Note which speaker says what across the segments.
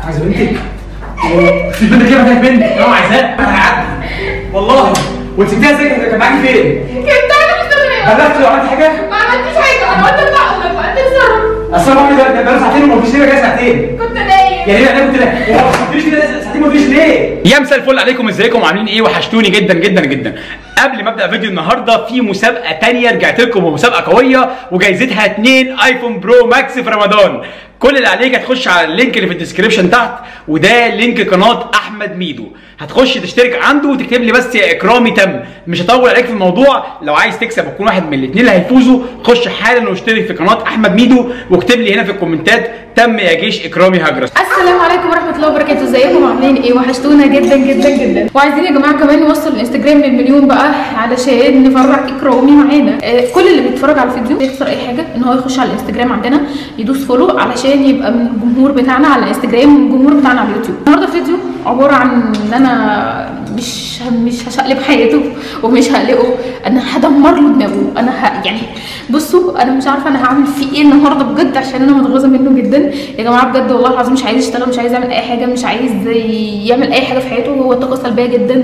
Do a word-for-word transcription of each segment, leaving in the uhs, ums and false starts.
Speaker 1: عايزه بنتك؟ في بنتك كده ما منك، لو عايزاها انا هعدي والله. وانت سبتيها ازاي؟ كان معاكي فين؟
Speaker 2: كنت انا مستغربه.
Speaker 1: بلغتي لو عملت حاجه؟
Speaker 2: ما عملتش حاجه، انا قلت اطلع اقول لك وقت الصرف.
Speaker 1: اصل انا بعمل ده بقاله ساعتين وما فيش ليه جاي ساعتين.
Speaker 2: كنت نايم.
Speaker 1: يعني انا كنت نايم وما فيش كده ساعتين ما فيش ليه؟ يا مساء الفل عليكم، ازيكم عاملين ايه؟ وحشتوني جدا جدا جدا. قبل ما ابدا فيديو النهارده في مسابقه تانية رجعت لكم بمسابقه قويه وجايزتها اتنين ايفون برو ماكس في رمضان. كل اللي عليك هتخش على اللينك اللي في الديسكربشن تحت، وده لينك قناه احمد ميدو. هتخش تشترك عنده وتكتب لي بس يا اكرامي تم. مش هطول عليك في الموضوع. لو عايز تكسب وتكون واحد من الاثنين اللي هيفوزوا، خش حالا واشترك في قناه احمد ميدو واكتب لي هنا في الكومنتات تم يا جيش اكرامي هجرس.
Speaker 2: السلام عليكم ورحمه الله وبركاته، ازيكم عاملين ايه؟ وحشتونا جدا جدا جدا، وعايزين يا جماعه كمان نوصل الانستجرام للمليون بقى علشان نفرح اكرامي معانا. آه كل اللي بيتفرج على الفيديو يخسر اي حاجه ان هو يخش على الانستجرام عندنا يدوس فولو علشان يبقى من الجمهور بتاعنا على الانستجرام ومن الجمهور بتاعنا على اليوتيوب. النهارده فيديو عباره عن ان انا مش مش هشقلب حياته ومش هقلقه، انا هدمر له دماغه. انا ه... يعني بصوا انا مش عارفه انا هعمل فيه ايه النهارده بجد، عشان انا متغاظه منه جدا يا جماعه بجد والله العظيم. مش عايز يشتغل، مش عايز يعمل اي حاجه، مش عايز يعمل اي حاجه في حياته. هو طاقه سلبيه جدا،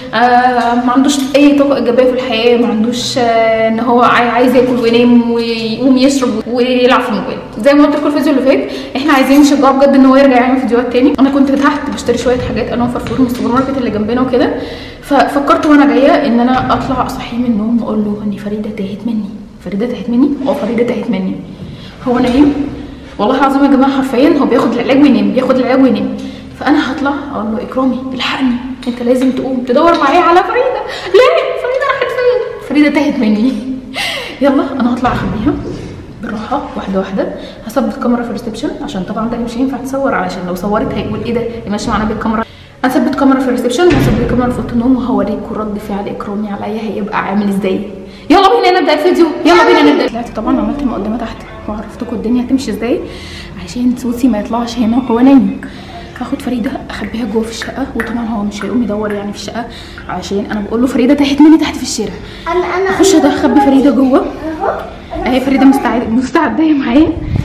Speaker 2: آه ما عندوش اي طاقه ايجابيه في الحياه، ما عندوش آه ان هو عايز ياكل وينام ويقوم يشرب ويلعب في الموبايل. زي ما قلت لكم الفيديو اللي فات، احنا عايزين نشجعه بجد ان هو يرجع يعمل فيديوهات تاني. انا كنت تحت بشتري شويه حاجات انا وفرفور من السوبر ماركت اللي جنبنا وكده، ففكرت وانا جايه ان انا اطلع اصحيه من النوم واقول له ان فريده تاهت مني. فريده تاهت مني اه فريده تاهت مني. هو نايم والله العظيم يا جماعه، حرفيا هو بياخد العلاج وينام، بياخد العلاج وينام. فانا هطلع اقول له اكرامي الحقني، انت لازم تقوم تدور معايا على فريده. ليه؟ فريده راحت فين؟ فريده تاهت مني. يلا انا هطلع اخبيها بالراحه واحده واحده. هثبت كاميرا في الريسبشن عشان طبعا ده مش هينفع تصور، علشان لو صورت هيقول ايه ده اللي ماشي معانا بالكاميرا. هثبت كاميرا في الريسبشن وهثبت كاميرا في اوضه النوم وهوريكم رد فعل اكرامي عليا هيبقى عامل ازاي. يلا بينا نبدا الفيديو، يلا بينا نبدا. طلعت طبعا عملت مقدمه تحت وعرفتكم الدنيا هتمشي ازاي عشان صوتي ما يطلعش هنا وهو نايم. هاخد فريده اخبيها جوه في الشقه، وطبعا هو مش هيقوم يدور يعني في الشقه عشان انا بقول له فريده تاهت مني تحت في الشارع. اخش ده اخبي فريده جوه اهي. فريده مستعده مستعده معايا،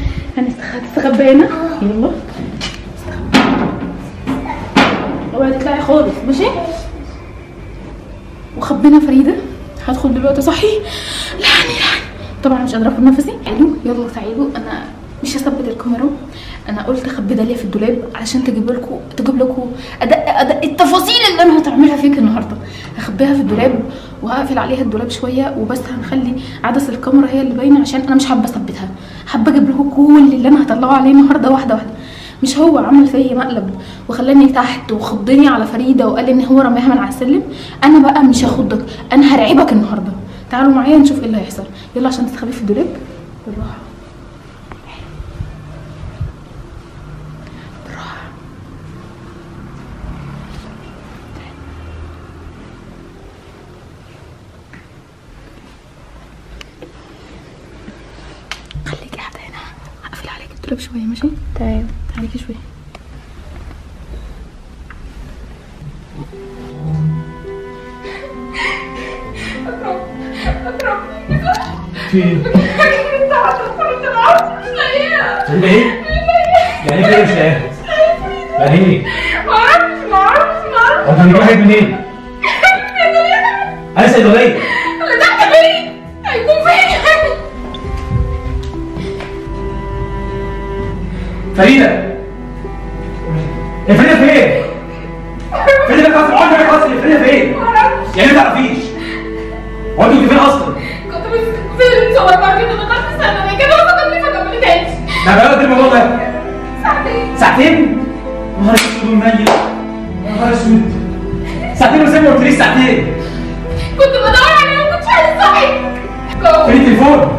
Speaker 2: هنستخبى هنا. يلا اوعي تطلعي خالص ماشي. وخبينا فريده. هدخل دلوقتي صحي. لحني لحني طبعا مش قادره اخد نفسي. تعالوا يلا تعالوا، انا مش هثبت الكاميرا. انا قلت اخبي داليا في الدولاب علشان تجيب لكم تجيب لكم ادق ادق التفاصيل اللي انا هتعملها فيك النهارده. هخبيها في الدولاب وهقفل عليها الدولاب شويه وبس. هنخلي عدسه الكاميرا هي اللي باينه عشان انا مش حابه اثبتها، حابه اجيب لكم كل اللي انا هطلعه عليه النهارده واحده واحده. مش هو عمل فيا مقلب وخلاني تحت وخضني على فريده وقال ان هو رماها من على السلم؟ انا بقى مش هخضك، انا هرعبك النهارده. تعالوا معايا نشوف ايه اللي هيحصل. يلا عشان تستخبي في الدولاب بالراحه بالراحه. خليكي قاعده هنا، هقفل عليك الدولاب شويه ماشي؟ تمام. تعالي شويه.
Speaker 1: في ايه؟
Speaker 2: انت هتدخل انت العصر مش لاقيها.
Speaker 1: انت ايه؟ يعني ايه مش لاقيها؟ يعني ايه؟
Speaker 2: معرفش معرفش معرفش.
Speaker 1: هو انت هتجيب حاجات منين؟ انا سيد وليد.
Speaker 2: اللي تحت فين؟ هيكون فين؟
Speaker 1: فريده. يا فريده فين؟ فريده كانت في عمرك اصلا. فريده فين؟
Speaker 2: معرفش.
Speaker 1: يعني ما تعرفيش؟ هو انت كنت فين اصلا؟
Speaker 2: كنت في السوبر ماركت ودخلت الثانوي كده وفضلني فجأة ما لقيتهاش.
Speaker 1: ده بقى الموضوع ده
Speaker 2: ساعتين.
Speaker 1: ساعتين؟ يا نهار اسود ومنيل. يا نهار اسود. ساعتين وزي ما قلتليش ساعتين.
Speaker 2: كنت بدور عليه وما كنتش عايز اصحي.
Speaker 1: فين التليفون؟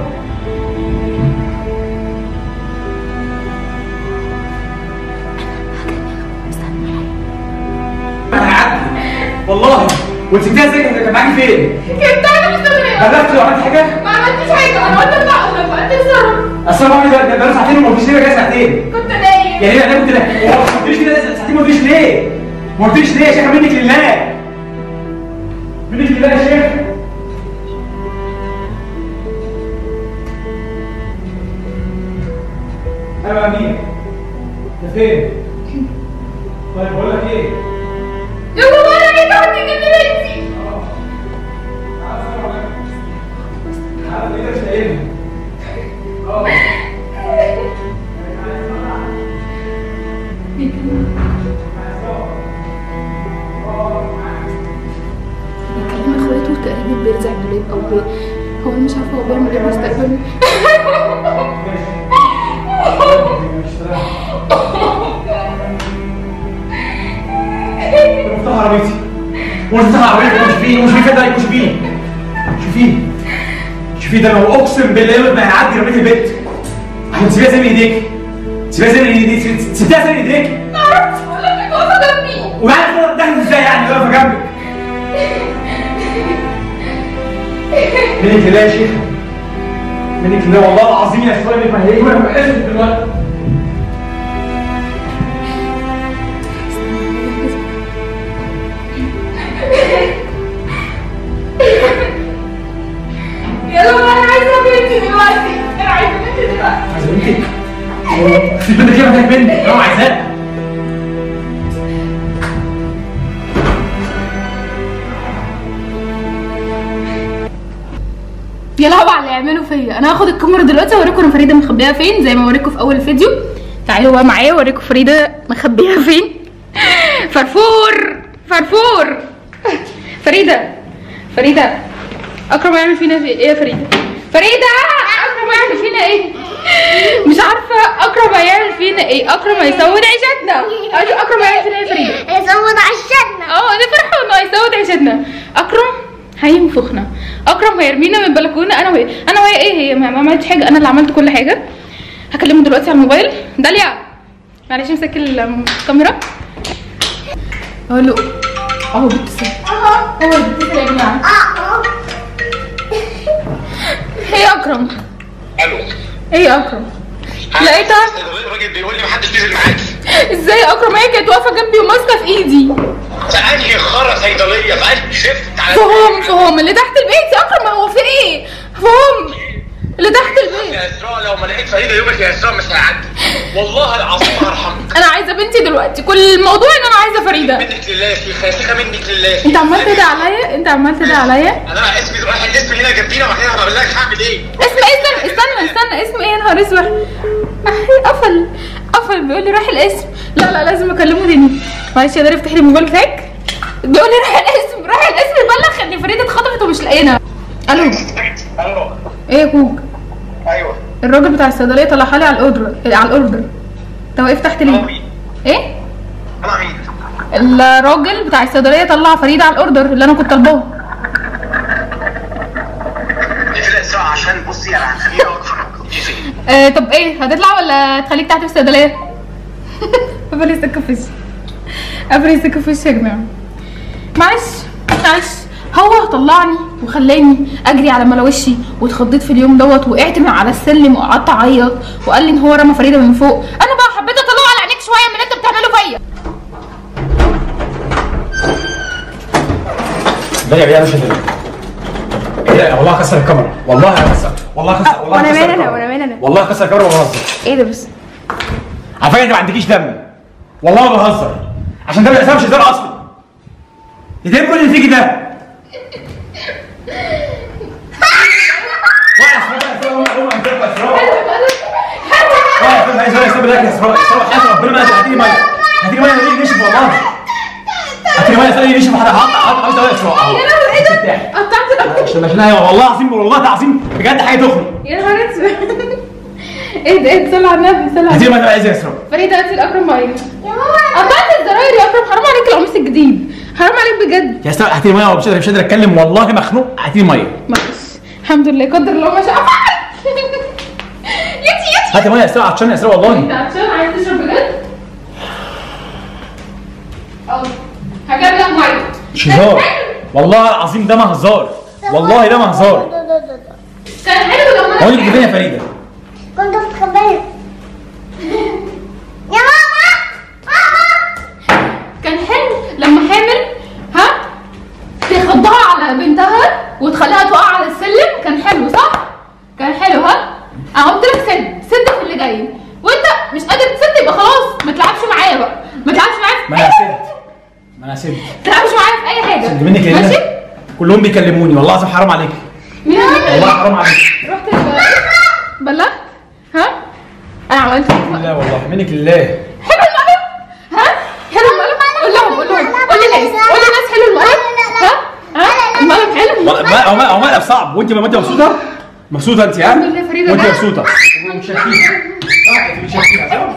Speaker 1: انا هعدي والله. وانت سبتيها ازاي؟ كان معاكي فين؟
Speaker 2: كنت انا مستغربه.
Speaker 1: بلغتي لو عملت حاجه؟
Speaker 2: ما عملتش حاجه، انا قلت اطلع اقول لك وقت الصرف.
Speaker 1: اصل انا بعمل ده بقاله ساعتين وما فيش ليه جاي ساعتين.
Speaker 2: كنت نايم.
Speaker 1: يعني انا كنت نايم وما قلتليش كده ساعتين ما قلتليش ليه؟ ما قلتليش ليه يا شيخه؟ منك لله. منك لله يا شيخ. انا بقى مين؟ انت فين؟ طيب بقول لك ايه؟
Speaker 2: يا بابا انا جيت احط جنب بنتي.
Speaker 1: تعالى كده مش لاقيها. اه
Speaker 2: بيكلم اخواته تقريبا بيرزع الدولاب او بي... هو انا مش عارفه هو بيعمل ايه مستقبلا.
Speaker 1: مفتاح عربيتي مفتاح عربيتي شوفيه شوفيه كده شوفيه شوفيه شوفيه ده لو اقسم بالله ما هيعدي رميت البيت عشان تسيبيها زي ما ايديك تسيبيها زي ما ايديك سبتها زي ما ايديك
Speaker 2: ما اعرفش بقول لك واقفه جنبي
Speaker 1: وبعد دخلت ازاي يعني واقفه جنبك منك لله يا شيخ منك لله والله العظيم يا شويه ما هي وانا اسف دلوقتي
Speaker 2: يلا انا عايزه بنتي دلوقتي انا عايزه بنتي دلوقتي
Speaker 1: عايزه بنتك؟ في بنتك ايه محتاج بنتك؟ انا عايزاها
Speaker 2: يا لهوي على اللي يعملوا فيا. انا هاخد الكاميرا دلوقتي اوريكم انا فريده مخبيها فين زي ما اوريكم في اول الفيديو. تعالوا بقى معايا اوريكم فريده مخبيها فين. فرفور فرفور فريده فريده اكرم هيعمل فينا ايه يا فريده؟ فريده اكرم هيعمل فينا ايه؟ مش عارفه اكرم هيعمل فينا ايه؟ اكرم هيسود عيشتنا. اكرم هيعمل فينا ايه يا فريده؟
Speaker 3: هيسود عيشتنا.
Speaker 2: اه انا فرحه انه هيسود عيشتنا. اكرم هينفخنا. اكرم هيرمينا من البلكونه انا وهي. انا وهي ايه هي ما عملتش حاجه انا اللي عملت كل حاجه. هكلمه دلوقتي على الموبايل. داليا معلش امسك الكاميرا. اقول له اهو بيتصل
Speaker 3: اهو
Speaker 2: هو بيتصل يا جماعه.
Speaker 3: اهو
Speaker 2: ايه يا اكرم؟
Speaker 4: الو
Speaker 2: ايه يا اكرم؟ لقيتها؟
Speaker 4: الراجل بيقول لي محدش نزل معاكي.
Speaker 2: ازاي يا اكرم؟ هي كانت واقفه جنبي وماسكه في ايدي.
Speaker 4: في انهي خرا صيدليه في انهي شفت على
Speaker 2: فهم فهم اللي تحت البيت يا اكرم. هو في ايه؟ فهم اللي تحت البيت.
Speaker 4: يا اسراء لو ما لقيت فريده يومك يا اسراء مش هيعدي والله العظيم هرحمك.
Speaker 2: انا عايزه بنتي دلوقتي. كل الموضوع ان انا عايزه فريده.
Speaker 4: منك لله يا شيخه يا شيخه منك لله.
Speaker 2: انت عمال تدعي عليا انت عمال تدعي عليا.
Speaker 4: انا اسمي رايح الاسم هنا جنبينا وبعدين هبقى لك هعمل ايه؟
Speaker 2: اسم ايه؟ استنى استنى استنى اسم ايه يا نهار اسود؟ قفل قفل بيقول لي روح الاسم. لا لا لازم اكلمه تاني. معلش يا داري افتحي لي الموبايل بتاعك. بيقول لي روح الاسم روح الاسم بلغ ان فريده اتخطفت ومش لاقينا. الو
Speaker 4: الو
Speaker 2: ايه يا كوك؟
Speaker 4: ايوه
Speaker 2: الراجل بتاع الصيدليه طلعها لي على الاوردر على الاوردر. انت واقف تحت ليه؟
Speaker 4: مين؟
Speaker 2: ايه؟
Speaker 4: انا مين؟
Speaker 2: الراجل بتاع الصيدليه طلع فريده على الاوردر اللي انا كنت طالباه.
Speaker 4: كده اسراء عشان بصي انا هخليها اكفر.
Speaker 2: آه طب ايه هتطلع ولا تخليك تحت في الصيدليه؟ قفل السكه في وشي. قفل السكه في وشي يا جماعه. معلش معلش هو طلعني وخلاني اجري على ملاوشي واتخضيت في اليوم دوت. وقعت من على السلم وقعدت اعيط وقال لي ان هو رمى فريده من فوق. انا بقى حبيت اطلعه على عينيك شويه من اللي انت بتعمله فيا.
Speaker 1: لا يا بيه مش هتقدر. ايه والله كسر الكاميرا والله كسر والله كسر والله
Speaker 2: وانا
Speaker 1: كسر
Speaker 2: مالي انا
Speaker 1: الكاميرا.
Speaker 2: وانا مالي انا
Speaker 1: والله كسر الكاميرا وما بهزر.
Speaker 2: ايه ده بس؟
Speaker 1: على فكره انت ما عندكيش دم والله ما بهزر عشان ده ما يحسبش هزار اصلا. ايه كل اللي فيكي ده؟ ربنا ما هتيجي ميه هتيجي ميه هتيجي نشف والله هتيجي ميه ثانيه نشف. هحط حط حط اسرع
Speaker 2: يا لهوي ايه ده؟ قطعت
Speaker 1: عشان عشان ايوه والله العظيم والله العظيم بجد حاجه تخرج.
Speaker 2: يا نهار اسود. ايه ده؟ ايه صلي على النبي صلي على
Speaker 1: هتيجي
Speaker 2: النبي.
Speaker 1: ميه عايزه اسرع.
Speaker 2: فريده هاتي الاكرم ميه.
Speaker 3: يا ماما
Speaker 2: قطعت الزراير يا اكرم. حرام عليك القميص الجديد. حرام عليك بجد.
Speaker 1: يا استاذ هاتي ميه مش قادر مش قادر اتكلم والله مخنوق. هاتي ميه
Speaker 2: معلش الحمد لله قدر الله ما شاء فعل. يتي يتي
Speaker 1: هاتي ميه يا استاذ عطشان يا استاذ
Speaker 2: انت
Speaker 1: والله.
Speaker 2: عطشان عايز تشرب بجد؟ اه هجيب لك ميه.
Speaker 1: مش هزار والله العظيم ده ما هزار والله ده ما هزار.
Speaker 2: كان حلو لما
Speaker 1: هو اللي بتجيبني يا فريده.
Speaker 3: كنت بتخبيها يا ماما.
Speaker 2: كان حلو لما حامل ها تخضها على بنتها وتخليها تقع على السلم. كان حلو صح؟ كان حلو ها؟ انا قلت لك سد سد في اللي جاي وانت مش قادر تسد يبقى خلاص ما تلعبش معايا بقى ما تلعبش معايا.
Speaker 1: ما هنا
Speaker 2: ماشي؟
Speaker 1: كلهم بيكلموني والله العظيم حرام عليك.
Speaker 2: مين اللي
Speaker 1: والله حرام عليك.
Speaker 2: رحت بلغت؟ ها؟ انا عملت
Speaker 1: لا والله منك لله.
Speaker 2: حلو المقلب؟ ها؟ حلو المقلب؟ قول لهم قول لهم قول للناس قول للناس حلو المقلب؟ ها؟ ها؟ المقلب حلو؟
Speaker 1: هو ما هو مقلب صعب وانت ما انت مبسوطه؟ مبسوطه انت ها؟
Speaker 2: الحمد لله فريدة
Speaker 1: وانت
Speaker 2: جت.
Speaker 1: مبسوطه. مش شايفيها. صح انت مش شايفيها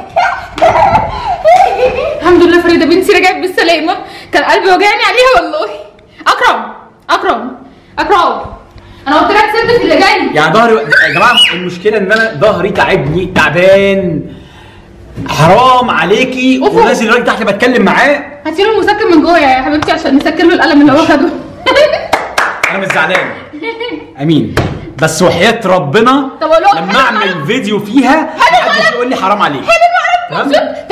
Speaker 2: الحمد لله فريدة بنتي رجعت بالسلامة، كان قلبي وجعني عليها والله. أكرم أكرم أكرم أنا قلت لك سد في اللي جاي.
Speaker 1: يعني ظهري يا جماعه المشكله ان انا ظهري تعبني تعبان. حرام عليكي
Speaker 2: أوفو.
Speaker 1: ونازل الراجل تحت بتكلم معاه.
Speaker 2: هاتي له المسكن من جوه يا حبيبتي عشان نسكر له القلم اللي هو خده.
Speaker 1: انا مش زعلان. امين. بس وحياة ربنا
Speaker 2: طب أقول له
Speaker 1: لما
Speaker 2: حلو
Speaker 1: اعمل
Speaker 2: المقلب.
Speaker 1: فيديو فيها محدش يقول لي حرام عليك.
Speaker 2: حلو المقلب.
Speaker 1: تمام؟